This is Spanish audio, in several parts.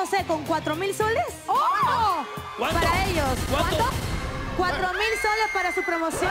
sé, con 4.000 soles. ¡Oh! ¿Cuánto? Para ellos. ¿Cuánto? 4.000 soles para su promoción.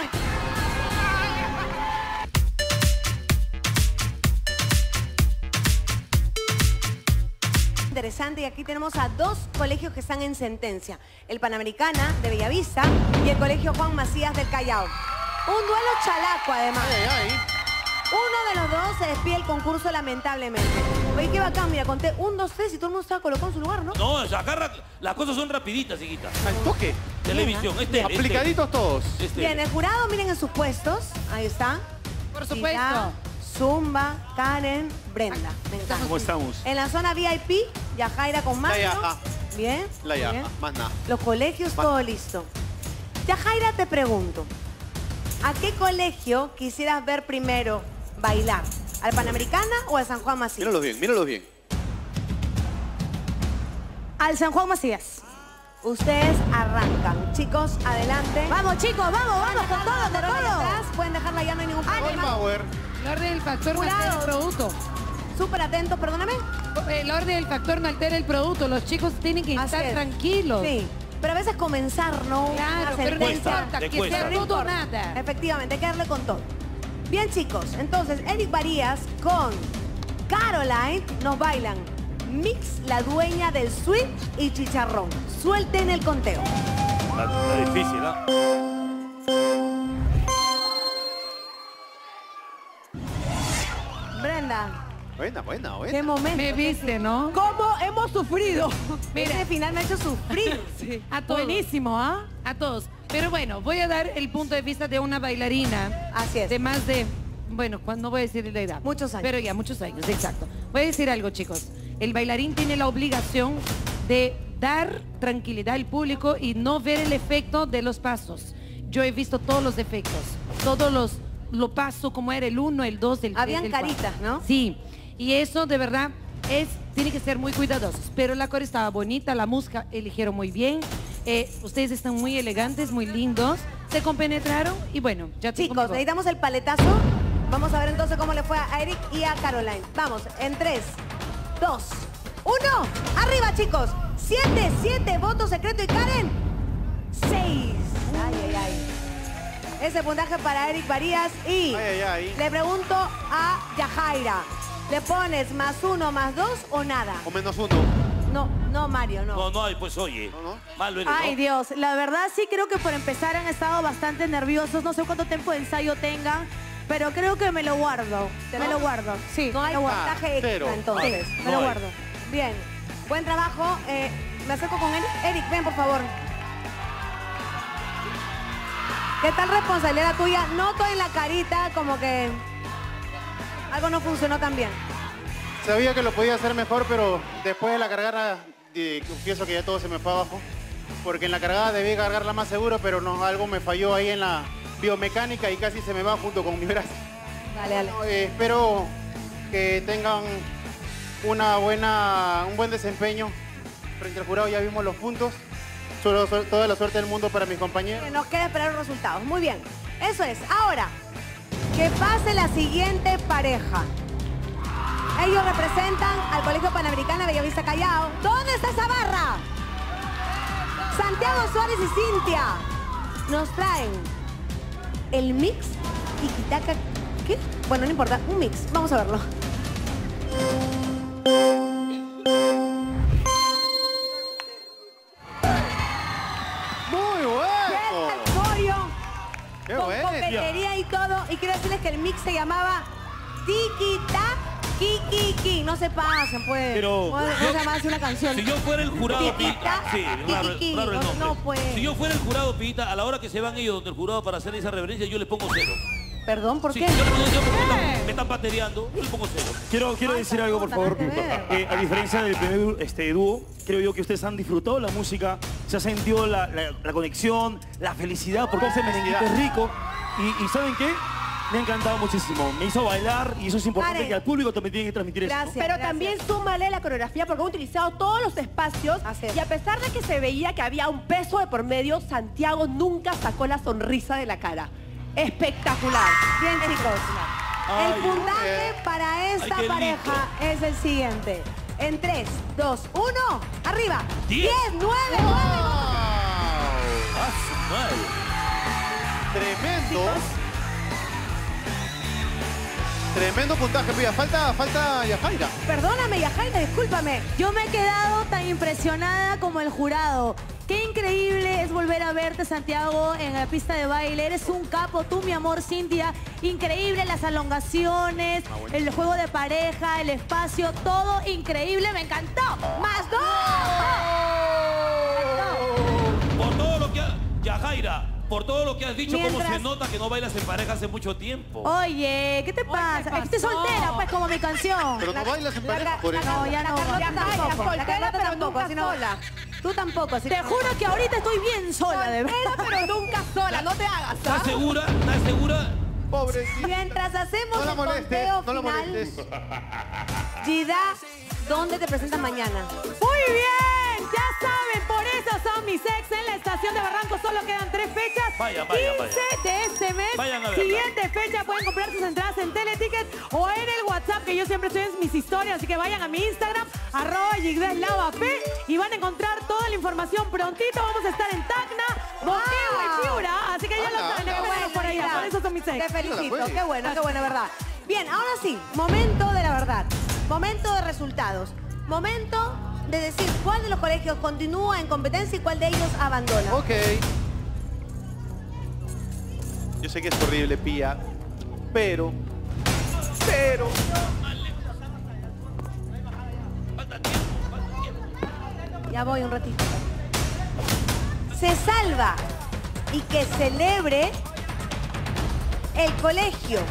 Interesante, y aquí tenemos a dos colegios que están en sentencia. El Panamericana de Bellavista y el Colegio Juan Macías del Callao. Un duelo chalaco, además. Uno de los dos se despide el concurso, lamentablemente. Oye, qué bacán, mira, conté 1, 2, 3 y todo el mundo estaba colocado en su lugar, ¿no? No, o sea, acá las cosas son rapiditas, hijita. Al toque. Televisión, Aplicaditos todos. Bien, el jurado, miren en sus puestos. Ahí está. Por supuesto. Gita, Zumba, Karen, Brenda. Me encanta. ¿Cómo estamos? En la zona VIP, Yajaira con Mario. Yaja. Bien. La muy Yaja, bien. más nada. Los colegios, todo listo. Yajaira, te pregunto, ¿a qué colegio quisieras ver primero bailar? ¿Al Panamericana o al San Juan Macías? Míralos bien, míralos bien. Al San Juan Macías. Ustedes arrancan. Chicos, adelante. Vamos, chicos, vamos, con todo, con todo. Pueden dejarla ya, no hay ningún All problema. power. El orden del factor no Jurado. altera el producto. Súper atentos, perdóname. El orden del factor no altera el producto. Los chicos tienen que Así estar es. tranquilos. Sí, pero a veces comenzar, ¿no? Claro, Una pero no sentencia. importa, te que cuesta. sea No todo o importa. nada. Efectivamente, hay que darle con todo. Bien, chicos, entonces Eric Varías con Caroline nos bailan Mix, la dueña del sweet y chicharrón. Suelten el conteo. Está difícil, ¿ah? Brenda, Buena. qué momento. Me viste, ¿no? ¿Cómo hemos sufrido? Mira. Este final me ha hecho sufrir. Sí, a todos. Buenísimo, ¿ah? A todos. Pero bueno, voy a dar el punto de vista de una bailarina. Así es. De más de, bueno, no voy a decir la edad. Muchos años. Pero ya, muchos años, exacto. Voy a decir algo, chicos. El bailarín tiene la obligación de dar tranquilidad al público y no ver el efecto de los pasos. Yo he visto todos los efectos, lo paso como era el 1, el 2, el 3, Habían el 4. caritas, ¿no? Sí, y eso de verdad tiene que ser muy cuidadosos. Pero la core estaba bonita, la música eligieron muy bien. Ustedes están muy elegantes, muy lindos. Se compenetraron y bueno, ya te Chicos, necesitamos el paletazo. Vamos a ver entonces cómo le fue a Eric y a Caroline. Vamos, en 3, 2, 1. ¡Arriba, chicos! 7 votos secreto y Karen 6. Ay. Ese puntaje para Eric Varías y Ay. le pregunto a Yajaira. ¿Le pones +1, +2 o nada? O -1. No, Mario, no. No hay, pues oye. No. Malo eres, Ay, ¿no? Dios, la verdad sí creo que por empezar han estado bastante nerviosos. No sé cuánto tiempo de ensayo tengan, pero creo que me lo guardo. Me lo guardo, sí. No hay puntaje extra, cero. entonces. Ah, Me no lo hay. guardo. Bien, buen trabajo. Me acerco con Eric. Eric, ven, por favor. ¿Qué tal responsabilidad tuya? Noto en la carita como que algo no funcionó tan bien. Sabía que lo podía hacer mejor, pero después de la cargada, confieso que ya todo se me fue abajo. Porque en la cargada debí cargarla más seguro, pero no, algo me falló ahí en la biomecánica y casi se me va junto con mi brazo. Dale. Espero que tengan un buen desempeño frente al jurado. Ya vimos los puntos. Toda la suerte del mundo para mis compañeros. Nos queda esperar los resultados. Muy bien. Eso es. Ahora, que pase la siguiente pareja. Ellos representan al Colegio Panamericana Bellavista Callao. ¿Dónde está esa barra? Santiago Suárez y Cintia nos traen el mix Tiki-Taka. ¿Qué? Bueno, no importa. Un mix. Vamos a verlo. ¡Muy bueno! Pollo, ¡Qué con bueno! coquetería y todo. Y quiero decirles que el mix se llamaba Tiki-Taka. Kiki. No se pasen, pues. Pero ¿Cómo se llama así una canción? Si yo fuera el jurado, Tiki-Taka, sí, raro Kiki. el nombre. No, pues. Si yo fuera el jurado, Pita, a la hora que se van ellos donde el jurado para hacer esa reverencia, yo les pongo 0. Perdón, ¿por Sí, qué? yo porque me están batereando, yo les pongo 0. Quiero decir algo, por favor. nada que A diferencia del primer dúo, creo yo que ustedes han disfrutado la música, se ha sentido la conexión, la felicidad, porque ese merenguito es rico. Y ¿saben qué? Me ha encantado muchísimo. Me hizo bailar y eso es importante, Karen. que al público también tiene que transmitir eso. Gracias. Pero también súmale la coreografía porque han utilizado todos los espacios Así es. y a pesar de que se veía que había un peso de por medio, Santiago nunca sacó la sonrisa de la cara. Espectacular. Bien, chicos. Ay, El puntaje para esta qué lindo. pareja es el siguiente. En 3, 2, 1, arriba. 10, 9, 9. ¡Ah, su madre! Tremendo. Tremendo puntaje, Pía. Falta Yajaira. Perdóname, Yajaira, discúlpame. Yo me he quedado tan impresionada como el jurado. Qué increíble es volver a verte, Santiago, en la pista de baile. Eres un capo, tú, mi amor, Cintia. Increíble las elongaciones, el juego de pareja, el espacio, todo increíble. Me encantó. ¡Más 2! Por todo lo que ha... Yajaira, por todo lo que has dicho, Mientras- cómo se nota que no bailas en pareja hace mucho tiempo. Oye, ¿qué te pasa? Es que estoy soltera, pues, como mi canción. Pero no bailas en pareja por eso. No, ya no. Carlota tampoco. soltera, La Carlota pero tampoco, nunca así no- sola. Tú tampoco, así Te que- juro que ahorita estoy bien sola, de verdad. Soltera, pero nunca sola. No te hagas, ¿Estás segura? ¿Estás segura? Pobrecita. Mientras hacemos No la el molestes, conteo no la final, molestes. Gida, ¿dónde te presentas mañana? Muy bien, ya saben, por eso son mis ex en la estación de Barranco. Solo quedan 3 fechas. Vaya, 15 de este mes. Vayan a verla. Siguiente fecha pueden comprar sus entradas en Teleticket o en el WhatsApp, que yo siempre estoy en mis historias. Así que vayan a mi Instagram, @yigdeslavaP, y van a encontrar toda la información prontito. Vamos a estar en Tacna, Boqueo y Piura. Así que ya lo Anda, saben, anda. espérenos por allá. Por eso son mis ex. Te felicito, pues. qué bueno, verdad. Bien, ahora sí, momento de la verdad. Momento de resultados. Momento de decir cuál de los colegios continúa en competencia y cuál de ellos abandona. Ok. Yo sé que es horrible, Pía, pero... Ya voy un ratito. Se salva y que celebre el colegio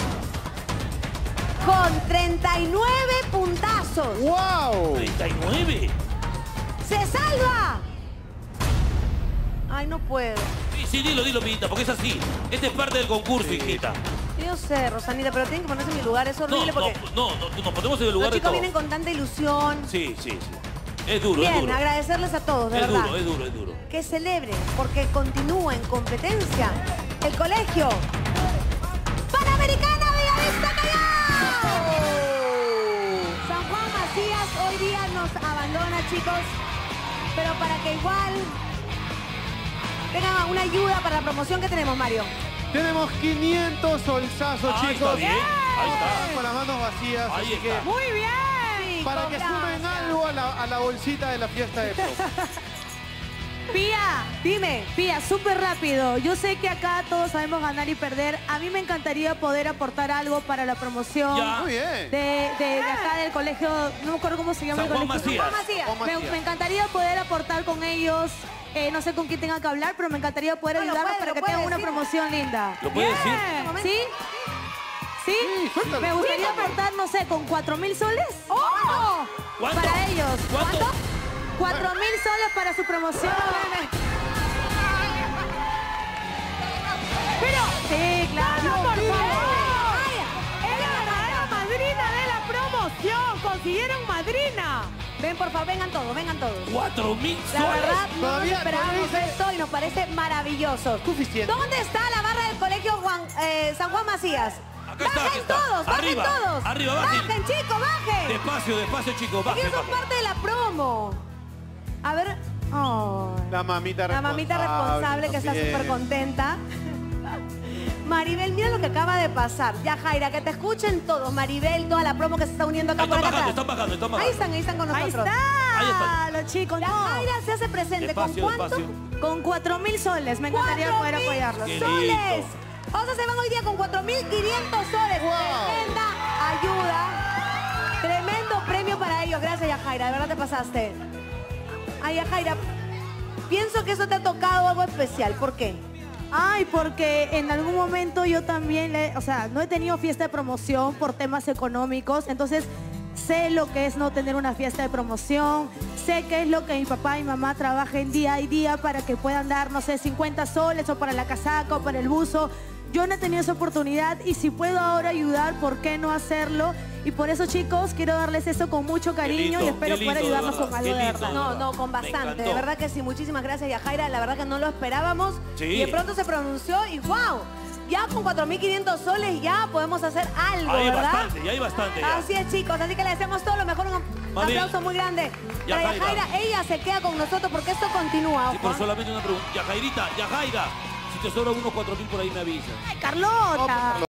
con 39 puntazos. ¡Wow! 39. ¡Se salva! Ay, no puedo. Sí, dilo, Pita, porque es así. Esta es parte del concurso, hijita. Yo sé, Rosanita, pero tienen que ponerse en mi lugar. Es horrible porque No, nos ponemos en el lugar los de chicos todos. vienen con tanta ilusión. Sí. Es duro, es Bien, duro. agradecerles a todos, de Es verdad. duro, es duro. Que celebren, porque continúa en competencia el colegio Panamericana Bellavista Callao. San Juan Macías hoy día nos abandona, chicos, pero para que igual tenga una ayuda para la promoción que tenemos, Mario. Tenemos 500 solsazos, Ahí chicos. está bien, ahí está. Con las manos vacías, Ahí así está. que Muy bien. para que sumen algo a la bolsita de la fiesta de pop. Pía, Dime. Pía, súper rápido. Yo sé que acá todos sabemos ganar y perder. A mí me encantaría poder aportar algo para la promoción Ya. Muy bien. de acá del colegio. No me acuerdo cómo se llama San el Juan colegio. Macías. Juan Macías. Juan Macías. Me encantaría poder aportar con ellos. No sé con quién tenga que hablar, pero me encantaría poder No, lo ayudarlos puede, para lo que puede tengan una decir. promoción linda. ¿Lo puedes decir? ¿Sí? ¿Sí? Sí, suéltalo. Me gustaría aportar, no sé, con 4.000 soles. ¡Oh! ¿Cuánto? Para ellos. ¿Cuánto? 4.000 soles para su promoción. Pero, Sí, claro. por Sí. favor. Era la verdadera madrina de la promoción. Consiguieron madrina. Ven, por favor, vengan todos, vengan todos. 4.000 La soles. verdad, no nos Todavía esperábamos dice- esto y nos parece maravilloso. Suficiente. ¿Dónde está la barra del colegio San Juan Macías? Acá está, ¡Bajen aquí está. todos! ¡Bajen Arriba, todos! arriba, bajen. ¡Bajen, chicos, bajen! Despacio, chicos, Ellos bajen, son bajen. parte de la promo. A ver... Oh. La mamita La mamita responsable que está también. súper contenta. Maribel, mira lo que acaba de pasar. Ya, Jaira, que te escuchen todos. Maribel, toda la promo que se está uniendo acá por Están acá bajando, atrás. están bajando. Ahí están con Ahí nosotros. Ahí está, está. los chicos. Ya, No. Jaira se hace presente. Despacio, ¿Con cuánto? despacio. Con 4.000 soles. Me encantaría poder 4.000 apoyarlos. Qué soles. lindo. O sea, se van hoy día con 4.500 soles. Wow. Tremenda ayuda. Tremendo premio para ellos. Gracias, Yajaira. De verdad te pasaste. Ay, Yajaira, pienso que eso te ha tocado algo especial. ¿Por qué? Ay, porque en algún momento yo también, no he tenido fiesta de promoción por temas económicos, entonces sé lo que es no tener una fiesta de promoción, sé qué es lo que mi papá y mamá trabajan día a día para que puedan dar, no sé, 50 soles o para la casaca o para el buzo. Yo no he tenido esa oportunidad y si puedo ahora ayudar, ¿por qué no hacerlo? Y por eso, chicos, quiero darles eso con mucho cariño y espero qué poder lindo, de ayudarlos con verdad, algo qué de lindo. verdad. No, con Me bastante. encantó. De verdad que sí. Muchísimas gracias, Yajaira. La verdad que no lo esperábamos. Sí. Y de pronto se pronunció y ¡wow! Ya con 4.500 soles ya podemos hacer algo, Hay ¿verdad? bastante, ya hay bastante. Ya. Así es, chicos. Así que le deseamos todo lo mejor. Más bien. Aplauso muy grande. Para Yajaira. Yajaira, ella se queda con nosotros porque esto continúa. Sí, ojo, pero ¿ah? solamente una pregunta. Yajairita, Yajaira, si te sobran unos 4.000 por ahí me avisas. Ay, Carlota.